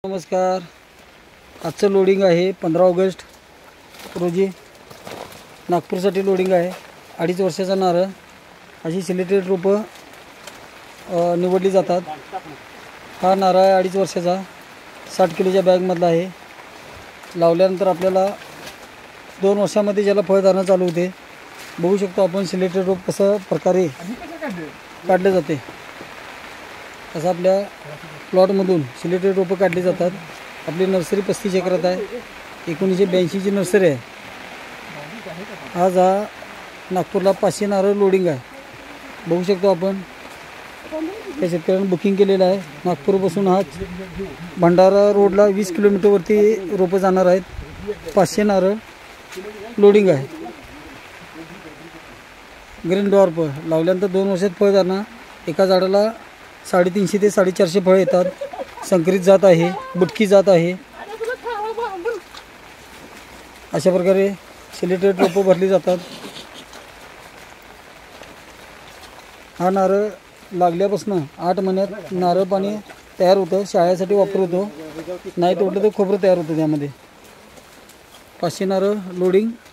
नमस्कार. आजचं लोडिंग आहे 15 ऑगस्ट रोजी. नागपूरसाठी लोडिंग आहे. 2.5 वर्षाचा नारळ. अशी सिलेक्टेड रोपं निवडली जातात. हा नारळ आहे 2.5 वर्षाचा, 60 किलोच्या बॅगमधला आहे. लावल्यानंतर आपल्याला 2 वर्षामध्ये ज्याला फळधारणा चालू होते. बघू शकतो आपण सिलेक्टेड रोप कसं प्रकारे काढले जाते. असं आपल्या प्लॉटमधून सिलेक्टेड रोपं काढली जातात. आपली नर्सरी 35 एकरात आहे. 1982 ची नर्सरी आहे. आज हा नागपूरला 500 नारळ लोडिंग आहे. बघू शकतो आपण त्या शेतकऱ्यांनी बुकिंग केलेलं आहे. नागपूरपासून हा भंडारा रोडला 20 किलोमीटरवरती रोपं जाणार आहेत. 500 नारळ लोडिंग आहे. ग्रीन डॉर्प लावल्यानंतर 2 वर्षात फळधारणा. एका झाडाला 350 ते 450 फळ येतात. संकरित जात आहे, बुटकी जात आहे. अशा प्रकारे सिलेक्टेड रोपं भरली जातात. हा नारळ लागल्यापासून 8 महिन्यात नारळ पाणी तयार होतं. शाळेसाठी वापर होतो. नाही तोडलं तर खोबरं तयार होतं त्यामध्ये. 500 नारळ लोडिंग